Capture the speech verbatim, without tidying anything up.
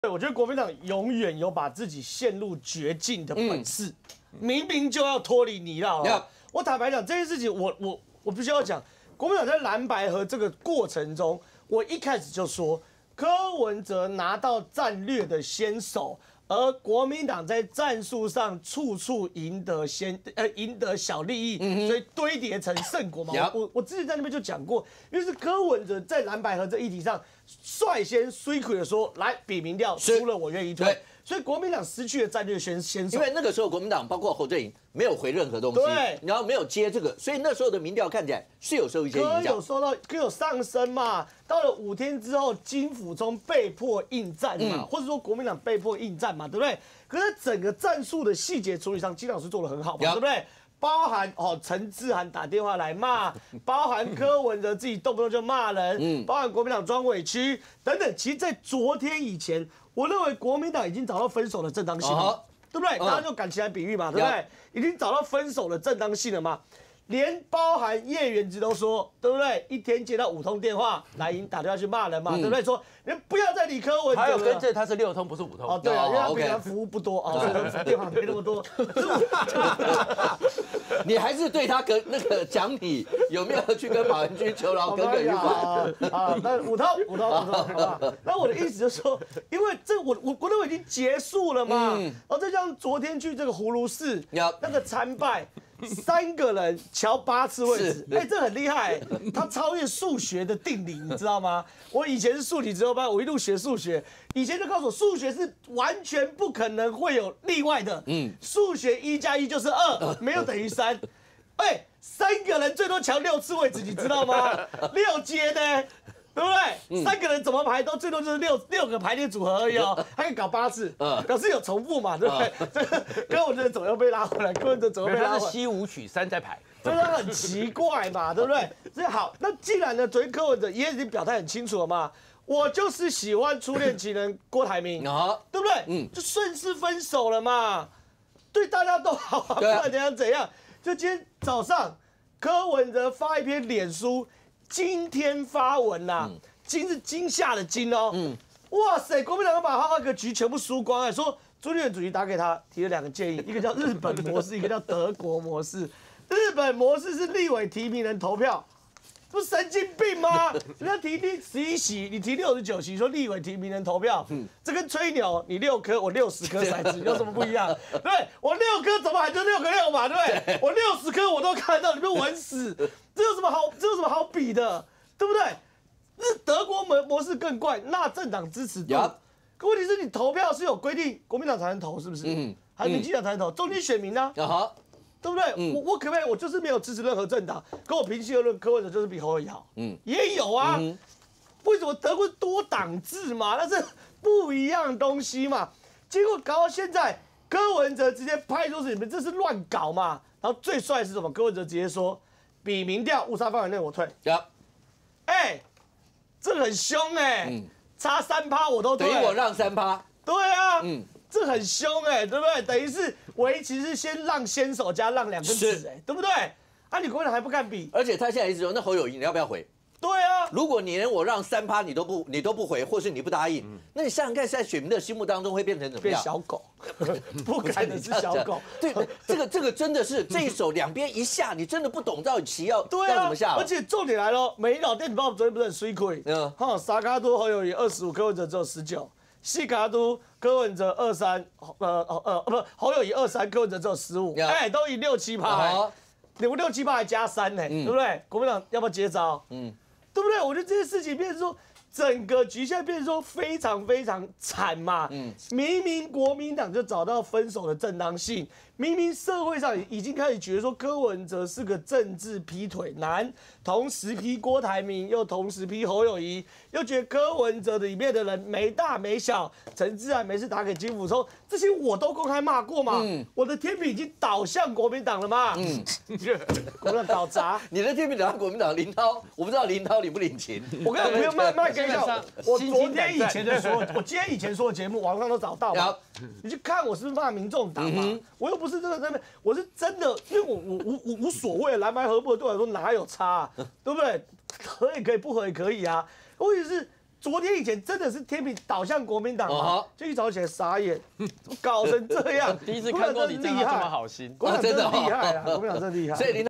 对，我觉得国民党永远有把自己陷入绝境的本事，嗯、明明就要脱离泥淖了。我坦白讲，这件事情我，我我我必须要讲，国民党在蓝白合这个过程中，我一开始就说，柯文哲拿到战略的先手。 而国民党在战术上处处赢得先呃赢得小利益，嗯、所以堆叠成胜果嘛。我我之前在那边就讲过，因为是柯文哲在蓝白合这议题上率先衰溃的说，来比民调输了我愿意退，所以国民党失去了战略先先手。 因为那个时候国民党包括侯振营没有回任何东西，对，然后没有接这个，所以那时候的民调看起来是有受一些影响， 柯有受到柯有上升嘛。到了五天之后，金溥聪被迫应战嘛，嗯、或者说国民党被迫应战嘛，对不对？可是整个战术的细节处理上，金老师做得很好嘛，对不对？包含哦，陈志涵打电话来骂，包含柯文哲自己动不动就骂人，嗯、包含国民党装委屈等等。其实，在昨天以前，我认为国民党已经找到分手的正当性了，哦、对不对？大家就赶起来比喻嘛，对不对？已经找到分手的正当性了嘛。 连包含叶元之都说，对不对？一天接到五通电话，蓝营打电话去骂人嘛，嗯、对不对？说你不要再理柯文哲了。 还有跟这他是六通，不是五通。 哦，对啊，因为他平常服务不多哦，所以电话没那么多。 你还是对他跟那个讲你有没有去跟马文君求饶，耿耿于怀啊？那五通五通五通，好不好？那我的意思就是说，因为这我我我认为已经结束了嘛。嗯、然后再加上昨天去这个葫芦寺那个参拜。 三个人瞧八次位置，哎、欸，这很厉害、欸，他超越数学的定理，你知道吗？我以前是数理自由班，我一路学数学，以前就告诉我，数学是完全不可能会有例外的。嗯，数学一加一就是二，没有等于三。哎、欸，三个人最多瞧六次位置，你知道吗？六阶呢？ 对不对？嗯、三个人怎么排都最多就是六六个排列组合而已哦，还可以搞八次，嗯、表示有重复嘛，对不对？嗯、这个柯文哲怎么又被拉回来？柯文哲怎么被拉回来？ 他是西五取三在排， 真的很奇怪嘛，对不对？所以好，那既然呢，昨天柯文哲也已经表态很清楚了嘛，我就是喜欢初恋情人郭台铭，啊、对不对？嗯，就顺势分手了嘛，对大家都好啊，不管怎样怎样。就今天早上，柯文哲发一篇脸书。 今天发文啦、啊，嗯、今是惊吓的惊哦，嗯、哇塞，国民党要把那个局全部输光哎，说朱立伦主席打给他提了两个建议，一个叫日本模式，一个叫德国模式。日本模式是立委提名人投票，不是神经病吗？人家提第十一席，你提六十九席，说立委提名人投票，嗯、这跟吹牛，你六颗我六十颗骰子有什么不一样？对我六颗怎么还就六个六嘛，对不对？我六十颗我都看到，你们稳死。 这有什么好？这有什么好比的，对不对？那德国模模式更怪，那政党支持度。可问题是你投票是有规定，国民党才能投，是不是？嗯，还是民进党才能投？中间选民呢？啊，对不对？嗯、我我可不可以？我就是没有支持任何政党，跟我平心而论，柯文哲就是比侯友宜好。嗯，也有啊。嗯、为什么德国多党制嘛？那是不一样的东西嘛。结果搞到现在，柯文哲直接拍说是你们这是乱搞嘛。然后最帅的是什么？柯文哲直接说。 比民调误差范围内我退，哎、欸，这很凶哎、欸，嗯、差三趴我都退， 等于我让三趴， 对啊，嗯，这很凶哎、欸，对不对？等于是围棋是先让先手加让两根子哎、欸，对不对？啊，你国民党还不敢比， 而且他现在一直说，那侯友宜你要不要回？ 对啊， 如果你连我让三趴你都不你都不回，或是你不答应，嗯、那你想想看，在选民的心目当中会变成怎么样？ 变小狗，不敢的是小狗。 对，这个这个真的是这一手两边一下，你真的不懂到底棋要对啊要怎么下。 而且重点来了，美岛电子报昨天不是很水亏？嗯，哈，沙卡都侯友宜二十五，柯文哲只有十九；西卡都柯文哲二三，呃呃呃不，侯友宜二三，柯文哲只有十五，哎，都赢六七趴，六六七趴还加三呢，对不对？国民党要不要接招？嗯。 对不对？我觉得这些事情变成说，整个局现在变成说非常非常惨嘛。嗯，明明国民党就找到分手的正当性，明明社会上已经开始觉得说柯文哲是个政治劈腿男，同时劈郭台铭，又同时劈侯友宜，又觉得柯文哲里面的人没大没小，陈志涵没事打给金溥聪，这些我都公开骂过嘛。嗯，我的天平已经倒向国民党了嘛。嗯，国民党搞砸， 你的天平倒向国民党，林涛，我不知道林涛。 领不领情？ 我跟你不用卖卖给你，我昨天以前就说，我今天以前说的节目，网上都找到嘛。你去看我是不是骂民众党嘛？我又不是这个真的，我是真的，因为我我无无无所谓，蓝白合不对我来说哪有差、啊，对不对？合也可以，不合也可以啊。问题是昨天以前真的是天平倒向国民党嘛，就一早起来傻眼，怎么搞成这样？ 第一次看过你这样这么好心， 国民党真的厉害啊，国民党真的厉害。所以林。